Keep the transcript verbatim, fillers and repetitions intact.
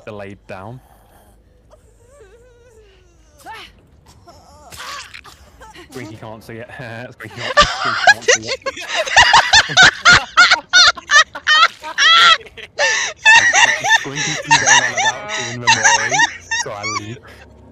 delayed down. Squeaky can't see it. Squeaky can't, Squeaky can't see it. Squeaky can go